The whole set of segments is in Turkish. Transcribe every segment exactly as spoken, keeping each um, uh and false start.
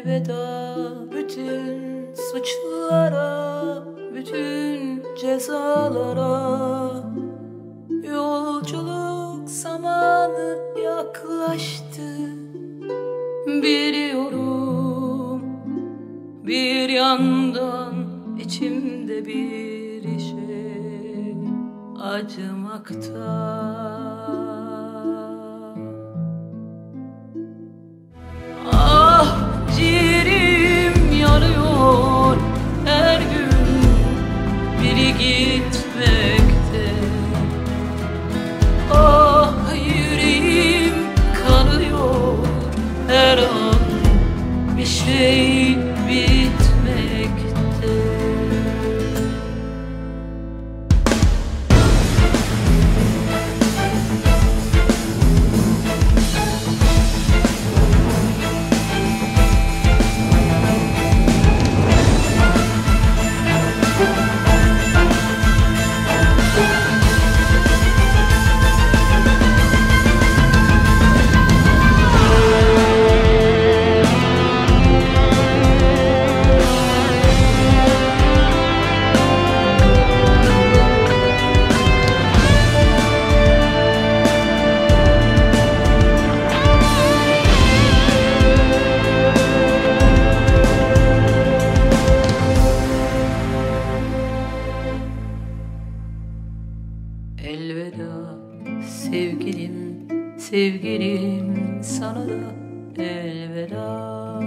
Elveda bütün suçlara, bütün cezalara. Yolculuk zamanı yaklaştı, biliyorum. Bir yandan içimde bir şey acımakta. Ah, ciğerim yanıyor her gün, biri gitmekte. Ah, yüreğim kanıyor her an, bir şey bitmekte. Elveda sevgilim, sevgilim sana da elveda.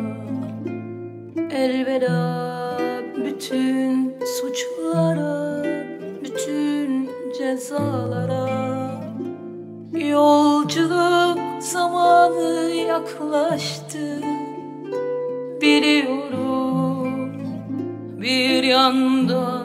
Elveda bütün suçlara, bütün cezalara. Yolculuk zamanı yaklaştı, biliyorum. Bir yandan